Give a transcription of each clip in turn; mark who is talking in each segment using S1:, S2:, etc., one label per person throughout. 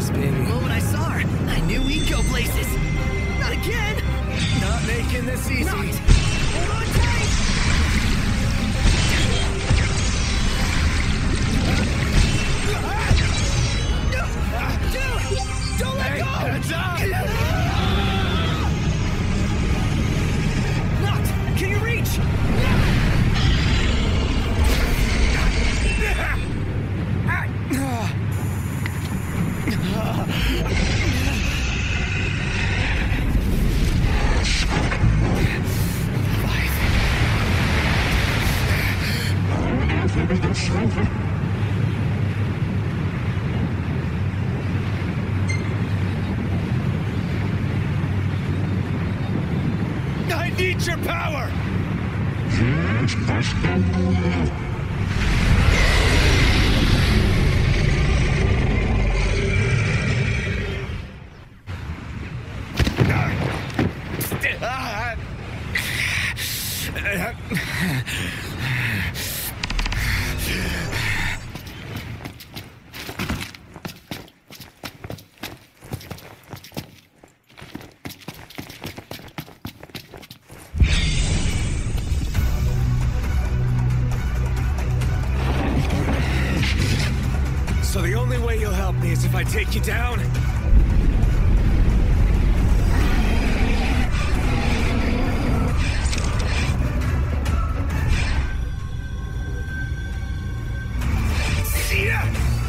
S1: this, baby.
S2: The moment I saw her, I knew we'd go places. Not again!
S1: Not making this easy.
S2: Not! Hold on tight! Dude! Don't let go!
S1: Heads up!
S2: Noct! Can you reach?
S1: I need your power! So the only way you'll help me is if I take you down? See ya!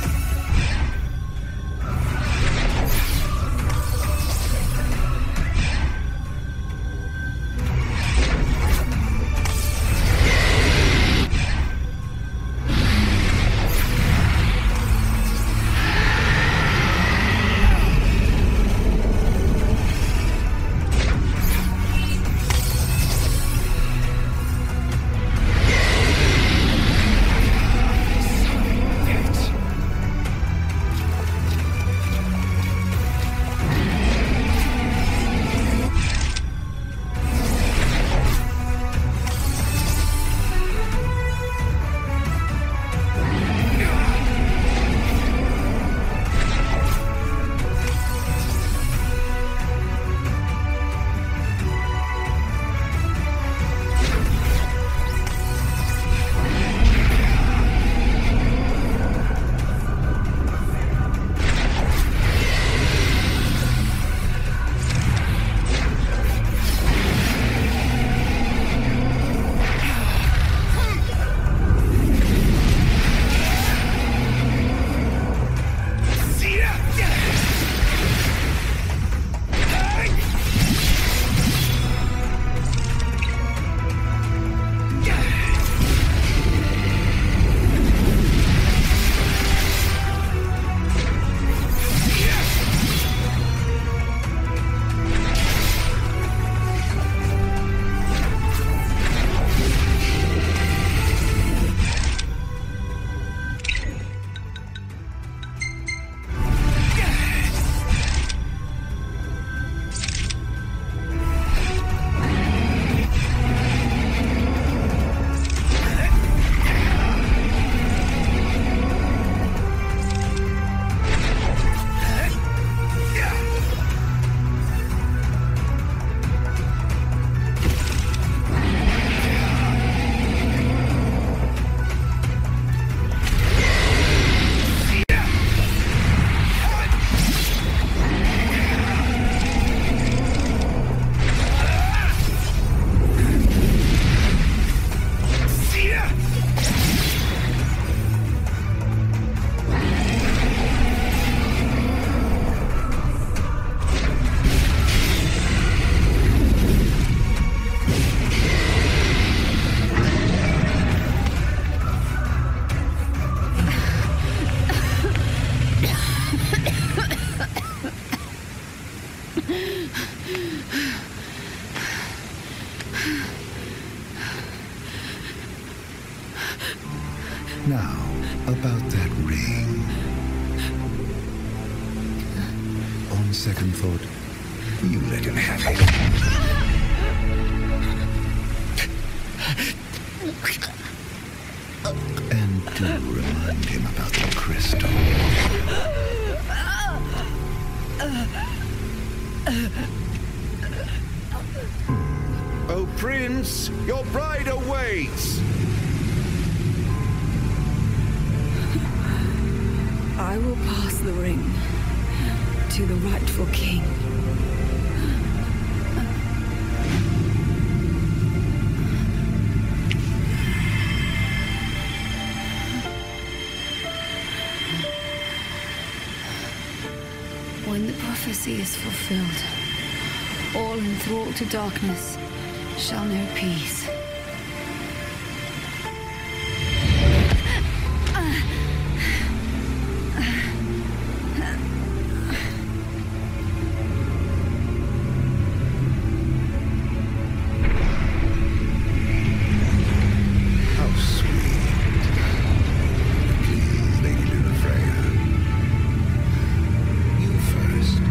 S3: Now, about that ring. On second thought, you let him have it. And do remind him about the crystal. Oh, Prince, your bride awaits!
S4: I will pass the ring to the rightful king. When the prophecy is fulfilled, all enthralled to darkness shall know peace.
S3: How sweet. Please, Lady Lunafreya. You first.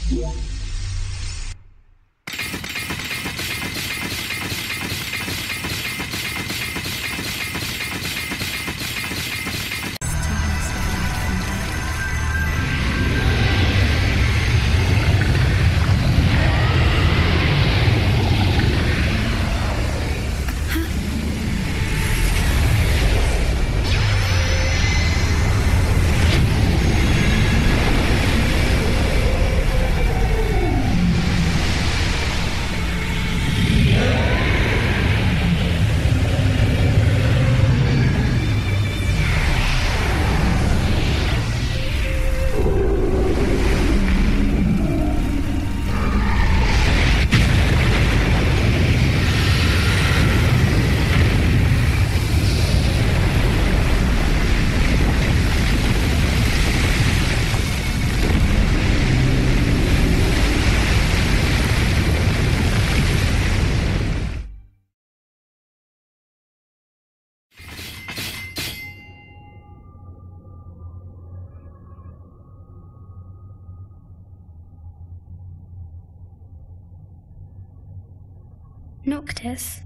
S5: Noctis?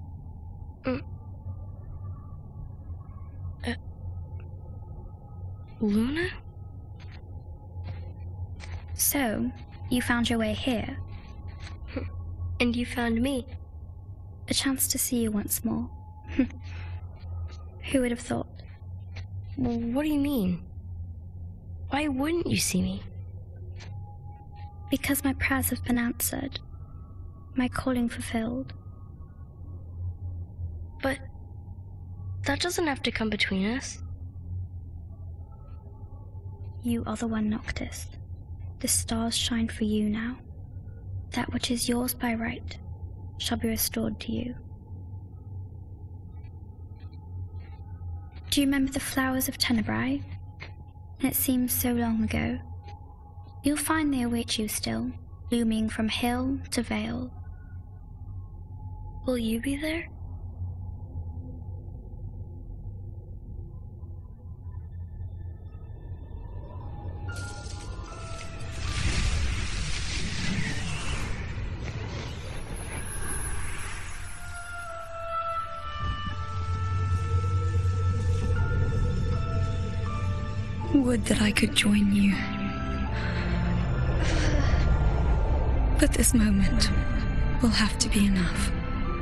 S6: Luna?
S5: So, you found your way here.
S6: And you found me.
S5: A chance to see you once more. Who would have thought?
S6: Well, what do you mean? Why wouldn't you see me?
S5: Because my prayers have been answered. My calling fulfilled.
S6: But that doesn't have to come between us.
S5: You are the one, Noctis. The stars shine for you now. That which is yours by right shall be restored to you. Do you remember the flowers of Tenebrae? It seems so long ago. You'll find they await you still, blooming from hill to vale.
S6: Will you be there?
S4: Would that I could join you. But this moment will have to be enough.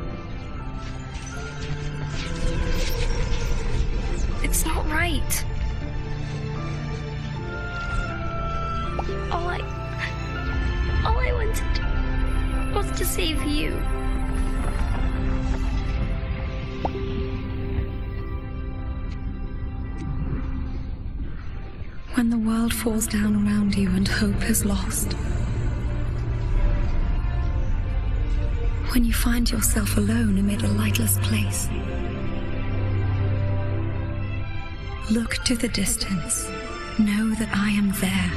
S6: It's not right. All I wanted was to save you.
S4: When the world falls down around you and hope is lost. When you find yourself alone amid a lightless place. Look to the distance. Know that I am there.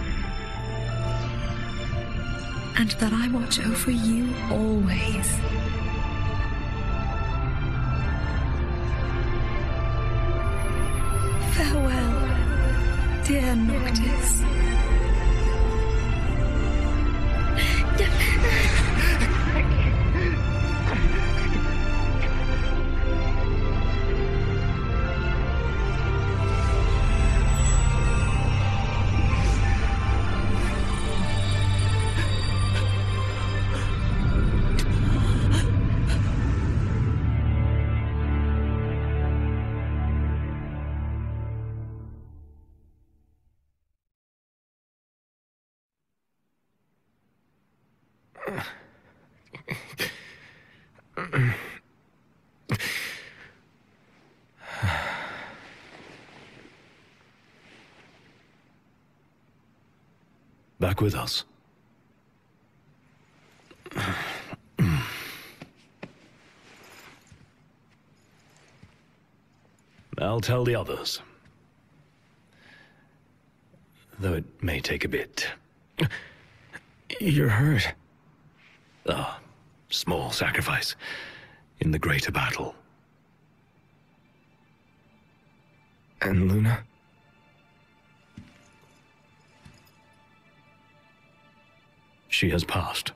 S4: And that I watch over you always. Farewell, dear Noctis.
S3: Back with us. I'll tell the others. Though it may take a bit. You're hurt. Ah, small sacrifice in the greater battle.
S1: And Luna?
S3: She has passed.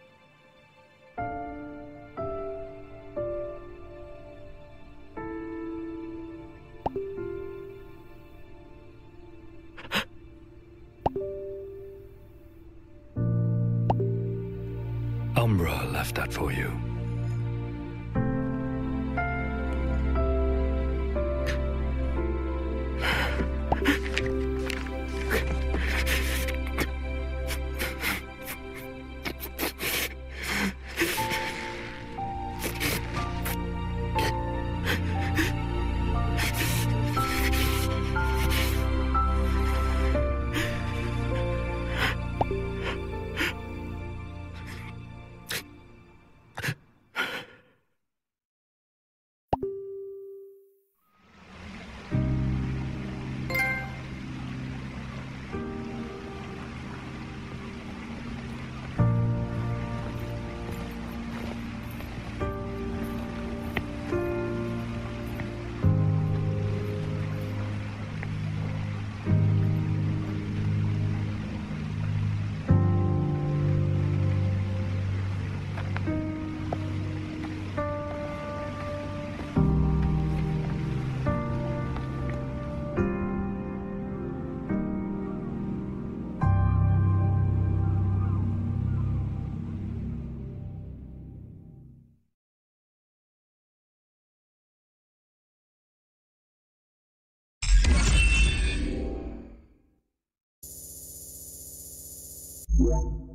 S3: Umbra left that for you.
S7: Yeah.